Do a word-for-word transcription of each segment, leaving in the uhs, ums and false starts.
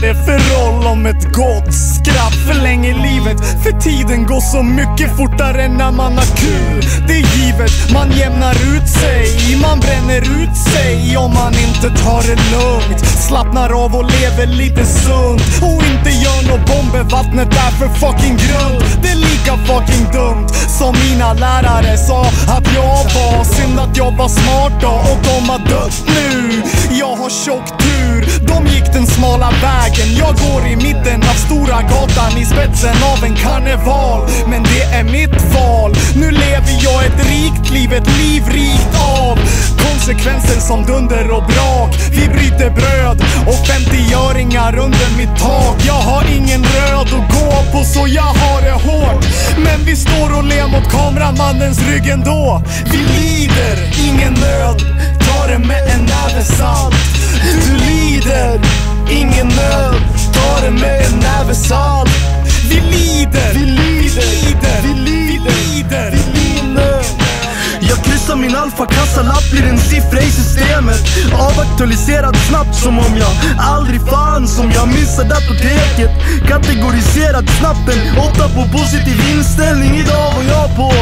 det för roll om ett gott skratt förlänger livet? För tiden går så mycket fortare när man har kul. Det är givet, man jämnar ut sig, man bränner ut sig om man inte tar det lugnt. Slappnar av och lever lite sunt och inte gör något bomber. Vattnet är för fucking grund. Det är lika fucking dumt som mina lärare sa att jag var. Synd att jag var smart då och de har dött nu. Jag har tjock tur, de gick den smala vägen. Jag går i mitten av stora gatan i spetsen av en karneval. Men det är mitt val. Nu lever jag ett rikt liv, ett liv rikt av konsekvenser som dunder och brak. Vi bryter bröd och femtioöringar under mitt tak. Jag har ingen röd att gå på så jag har det hårt. Men vi står och ler mot kameramannens rygg ändå. Vi lider, ingen nöd, ta det med en näve salt. Du lider, ingen nöd, ta det med en näve salt. Vi lider, vi lider, vi lider, vi lider, vi lider. Jag kryssar min alfa-kassalapp, blir en siffra i systemet. Avaktualiserad snabbt som om jag aldrig fann. Som jag missade apoteket. Kategoriserad snabbt, en åtta på positiv inställning. Idag var jag på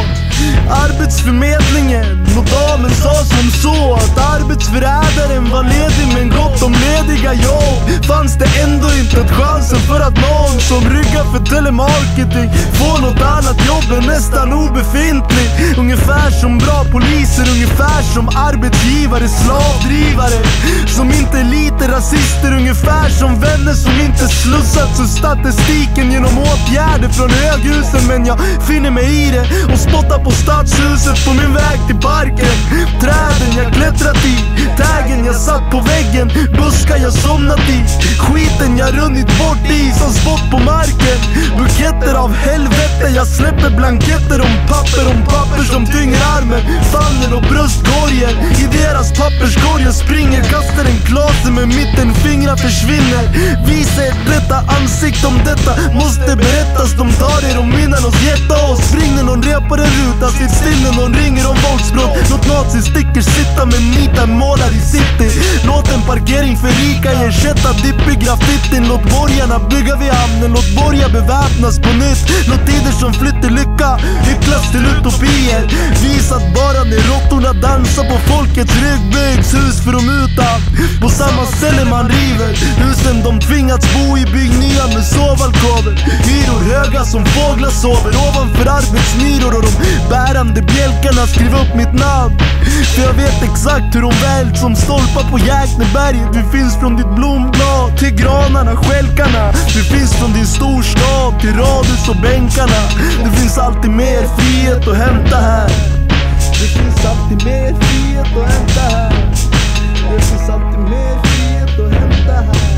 Arbetsförmedlingen och damen sa som så att arbetsförrädaren var ledig men gott om lediga jobb. Fanns det ändå inte ett chansen för att någon som ryggar för telemarketing får något annat jobb än nästan obefintlig. Ungefär som bra poliser, ungefär som arbetsgivare, slavdrivare som inte är lite rasister, ungefär som vänner som inte slussats ur statistiken genom åtgärder från höghusen. Men jag finner mig i det och spottar på stadshuset på min väg till parken. Träden jag klättrat i, taggen jag satt på väggen, buskar jag somnat i, skiten jag runnit bort i som spott på marken. Buketter av helvete, jag släpper blanketter om papper, om papper som tynger armen, famnen och bröstkorgen. I deras papperskorg jag springer, kastar en klase med mitten fingrar försvinner. Visa ett rätta ansikt om detta måste berättas. De tar er och minnar oss, getta oss. Ring någon repare ruta, sitt still när någon ringer om våldsbrott. Låt nazisticker sitta med nita målar i city. Låt en parkering för rika ersätta dippig graffitin. Låt borgarna bygga vid hamnen, låt borgar beväpnas på nytt. Låt tider som flyttar lycka hycklas till utopier. Visa att bara när råttorna dansar på folkets rygg byggs hus för de utan. På samma ställe man river husen de tvingats bo i, bygg nya med sovalkover. Hyror höga som fåglar sover ovanför arbetsmyror. Och de bärande bjälkarna skriv upp mitt namn. För jag vet exakt hur de vält som stolpar på Jäkneberget. Vi finns från ditt blomblad till granarna, skälkarna. Vi finns från din storstad till radhus och bänkarna. Det finns alltid mer frihet att hämta här. Det finns alltid mer frihet att hämta här. Det finns alltid mer frihet att hämta här.